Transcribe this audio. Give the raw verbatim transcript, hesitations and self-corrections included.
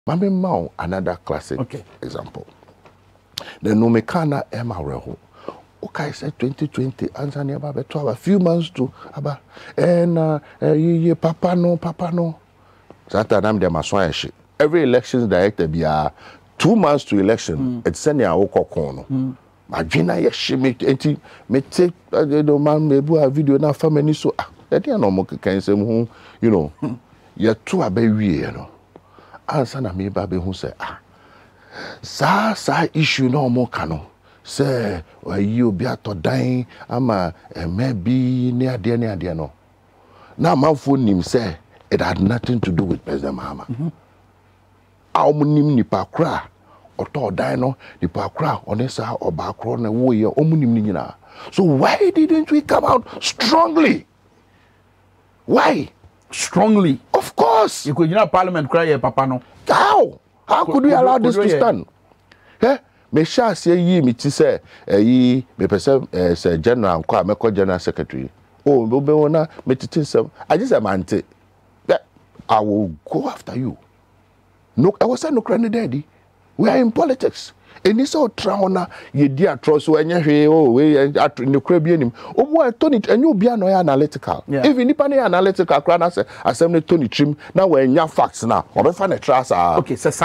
Mami Mao, another classic okay. example. The Nomekana Emma Reho. Okay, said twenty twenty, answer near about twelve, a few months to about and uh, ye papa no, papa no. Saturday, them are every elections director be uh, two months to election. Mm. It's sending a woko corner. My Gina, yes, she make eighty, may take the man, may do a video now for many so. That you know, can say, you know, you're too a baby, you know. Answer na me baby who say, ah, sa sa issue no more cano. Say, you be at dying, ama maybe near dear near dear no. Now my phone him say it had nothing to do with President Mahama. Our munim ni pakra or to die no ni pakra onesa or bakro na wo ye omunim ni na. So why didn't we come out strongly? Why? Strongly? Of course. You could you know Parliament cry papa no. How? How could, could we allow could, this could to stand? Eh? Me sha say yi me ti say eh yi me person eh say general kwa me call general secretary. Oh, be be wona me titin sem. I just am anti. I will go after you. No, I was saying no cranny daddy. We are in politics. And this all trauna ye dear trust when you oh we at no crabianim. Oh boy Tony and you be an analytical. Yeah. Even if an analytical crana say assembly Tony trim now when your facts now or find a trust. Okay, so